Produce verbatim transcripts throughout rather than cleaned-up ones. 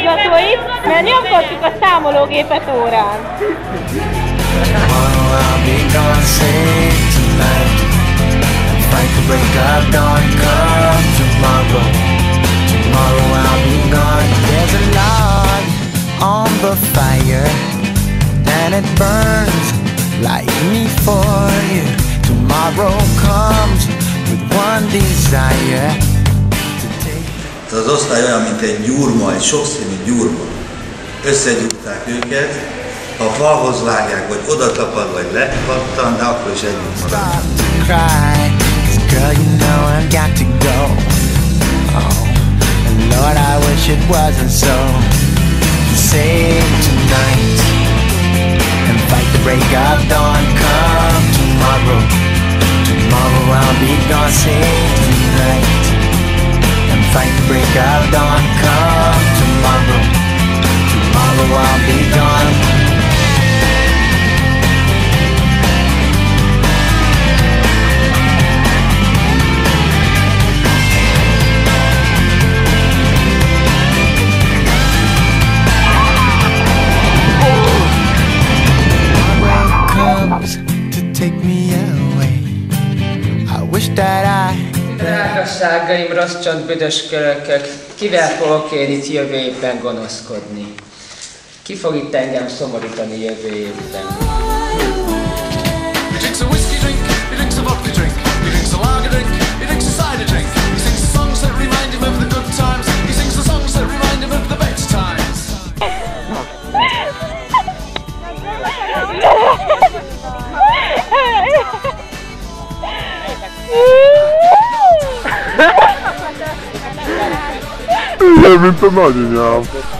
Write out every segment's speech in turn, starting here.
igazgatóit, mert nyomkodtuk a számológépet órán. And it burns like me for you. Tomorrow comes with one desire to take. Ez az osztály olyan, mint egy gyurma, egy sokszínű gyurma. Összegyúrták őket, ha falhoz vágják, vagy oda tapad, vagy lepattan, de akkor is együtt marad. Girl, you know I've got to go. Oh, and Lord, I wish it wasn't so. Save tonight and fight the break of dawn. Come tomorrow, tomorrow I'll be gone. Save tonight and fight the break of dawn. Come tomorrow, tomorrow I'll be gone. Drágaságaim, rossz csont, büdös körökök, kivel fogok én itt jövő évben gonoszkodni? Ki fog itt engem szomorítani jövő évben? Ilyen, mint a nagyanyám.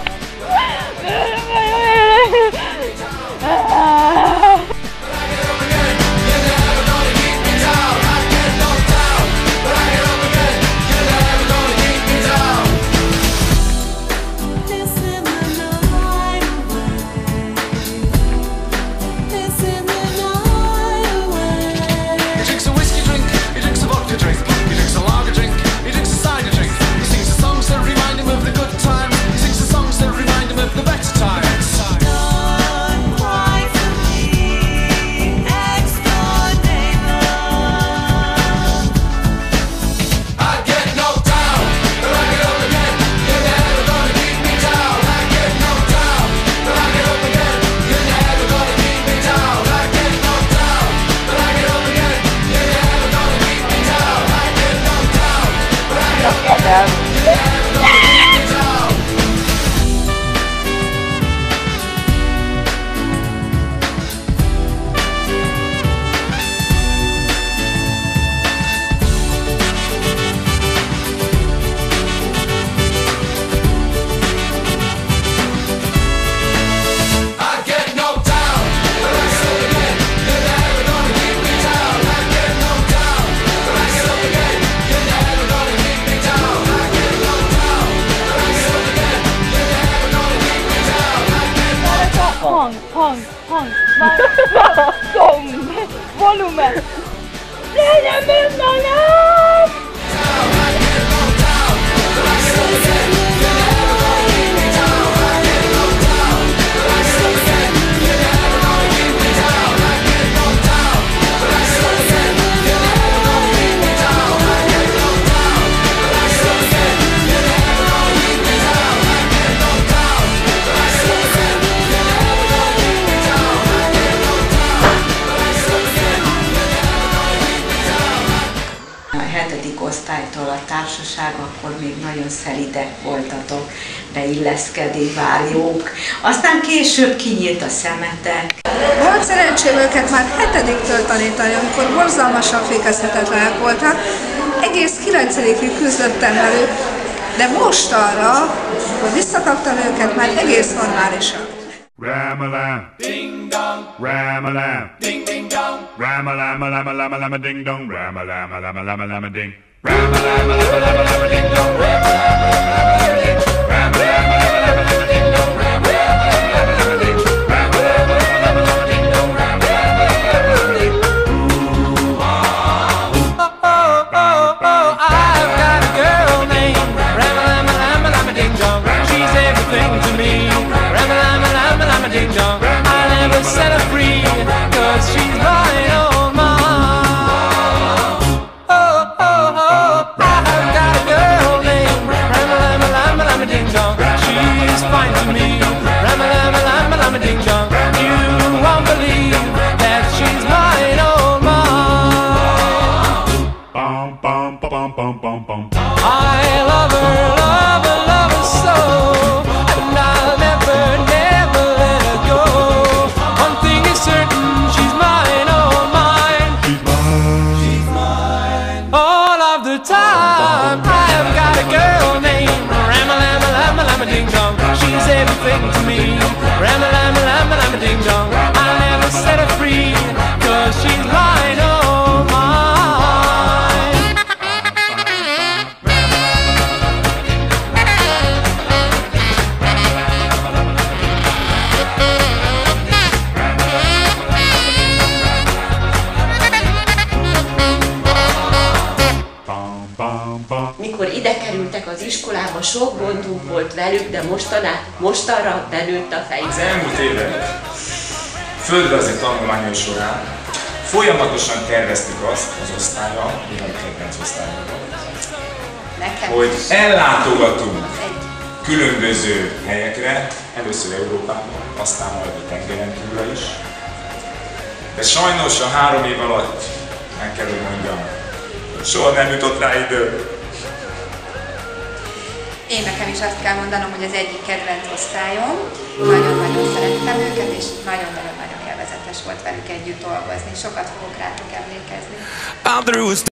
Hang, hang, hang, szom, volumen, legyen benne a nyelv! Osztálytól a társaság, akkor még nagyon szelidek voltatok, beilleszkedni várjók. Aztán később kinyílt a szemetek. Volt szerencsém őket már hetediktől tanítani, amikor borzalmasan fékezhetetlenek voltak. Egész kilencedikig küzdöttem velük, de most arra, hogy visszakaptam őket, már egész normálisak. Ram-a-lam, ding-dong, ram-a-lam, ding-ding-dong, ram-a-lam-a-lam-a-lam-a-lam-a-ding-dong, ram-a-lam-a-lam-a-lam-a-lam-a-ding, ram-a-lam-a-lam-a-lam-a-ding-dong, ram-a-lam-a-lam-a-lam-a-ding, ram-a-lam-a-lam-a-lam-a-ding-dong, ram-a-lam-a-lam-a-lam-a-ding, ram-a-lam-a-lam-a-lam-a-ding, ram-a-lam-a-lam-a-lam-a-ding. Oh, oh, oh, oh, I've got a girl named ram-a-lam-a-lam-a-lam-a-ding-dong. She's everything love her, love her, love her so, and I'll never, never let her go. One thing is certain, she's mine, oh mine. She's mine, she's mine. All of the time, I have got a girl named Ram-a-lam-a-lam-a-lam-a-ding-dong. She's everything to me. Ram-a-lam-a-lam-a-lam-a-ding-dong. I'll never set her free, 'cause she's mine, oh mine. Mikor ide kerültek az iskolába, sok gondunk volt velük, de mostaná, mostanra benőtt a fejük. Az elmúlt évek földrajzi tanulmányai során folyamatosan terveztük azt az osztállyal, mivel a kedvenc osztályunkban, hogy ellátogatunk különböző helyekre, először Európában, aztán majd a tengeren túlra is. De sajnos a három év alatt, meg kell, hogy mondjam, soha nem jutott rá idő. Én nekem is azt kell mondanom, hogy az egyik kedvenc osztályom, nagyon-nagyon szerettem őket, és nagyon-nagyon-nagyon élvezetes volt velük együtt dolgozni. Sokat fogok rátok emlékezni.